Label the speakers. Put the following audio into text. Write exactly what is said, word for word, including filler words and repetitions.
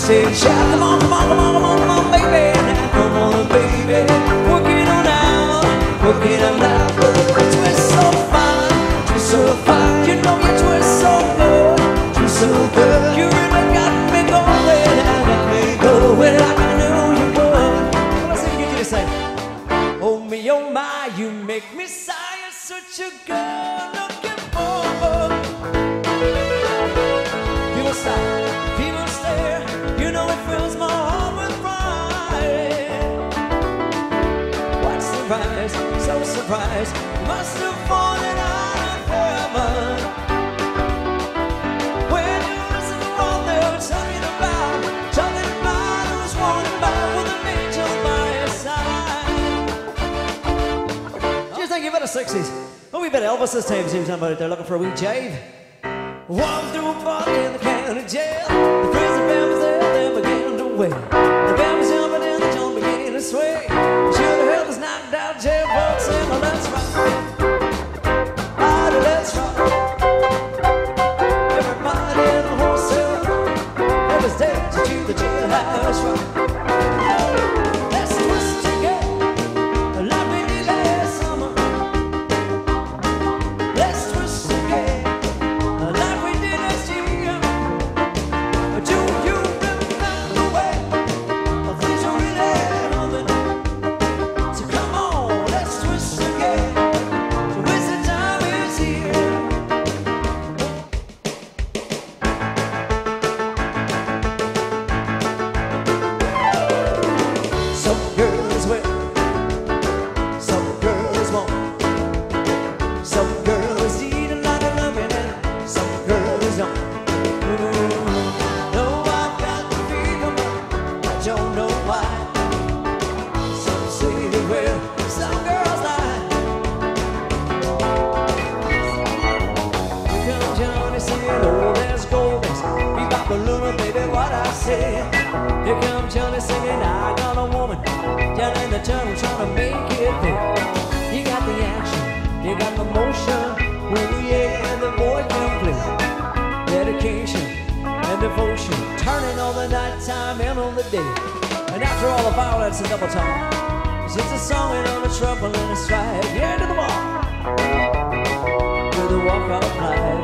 Speaker 1: say, shout, come on, come on, come on, come on, come on, baby. Now come on, baby. Work it on out, work it on out. Twist so fine, twist so fine. You know you twist so good, twist so good. You really got me going, got me going like I knew you would. Come on, sing, get you to say, oh me, oh my, you make me sigh. You're such a girl looking for. People stop, people stare. You know it fills my heart with pride. What surprise, so surprised. Must have fallen out of heaven. When you listen to all they're talking about, talking about who's wanted by with an angel by his side. Do you think you better sixties? Oh, we bet Elvis this time seems somebody out there looking for a wee jive. Walked through a party in the county jail. The prison bell was there, they began to wail. The bell was jumping and the joint began to sway. Should have heard this knocked out jailbird saying, well, let's rock. Party, let's rock. Everybody in the whole cell, it was danger to the jailhouse rock. Let's twist together like we did last summer. Let's twist together. Here comes Johnny singing, I got a woman down in the tunnel trying to make it fit. You got the action, you got the motion, oh yeah, the boy complete. Dedication and devotion, turning on the night time and on the day. And after all the violence and double time, it's just a song and on a trouble and a stride. Yeah, to the bar with a walk-off light.